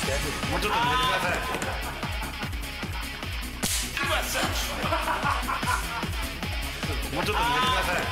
もうちょっと見せてください。もうちょっと見せてください。